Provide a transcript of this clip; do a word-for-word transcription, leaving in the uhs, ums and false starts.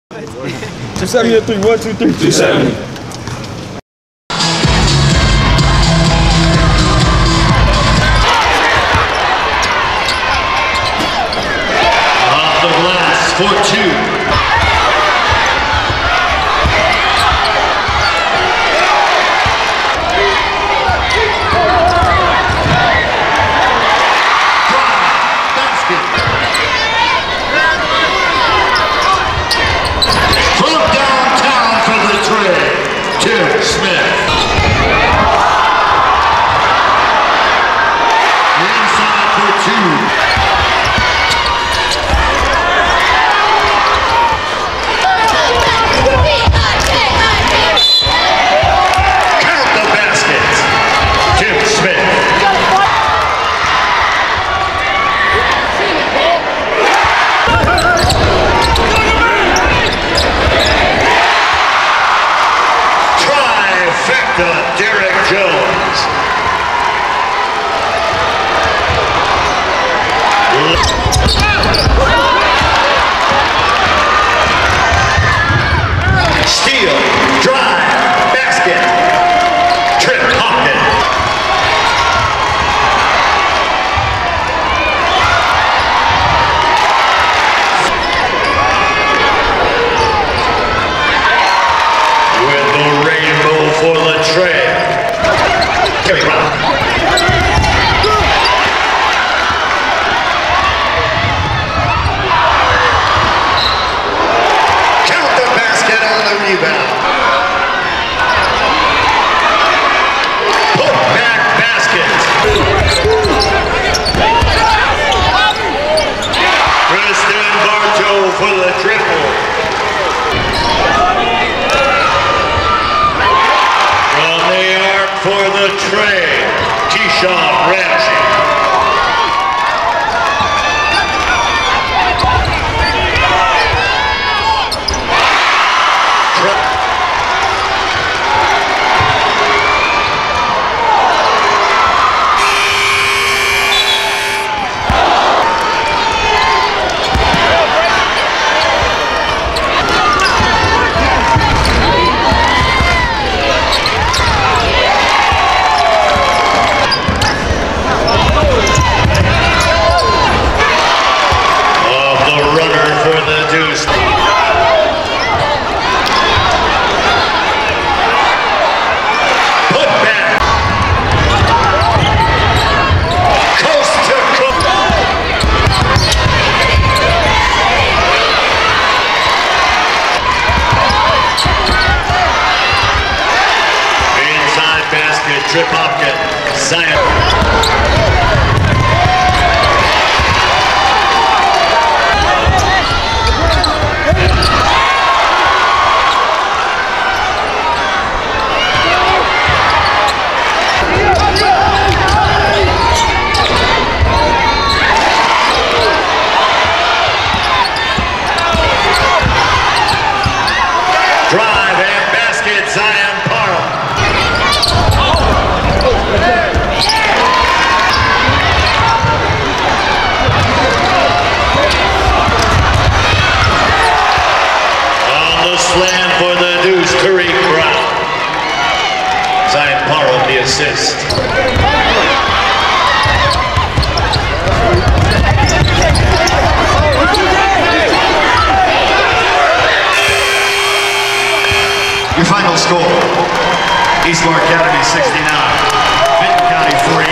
two seventy or three, one, two, three. two seventy. Off the glass for two. For the triple. From the arc for the tray, Keyshawn Ramsey. Trip Hopkins, Zion. Drive and basket, Zion Parham. Slam for the deuce, Tariq Brown. Zion Parham the assist. Your final score, Eastmoor Academy sixty-nine, Vinton County forty.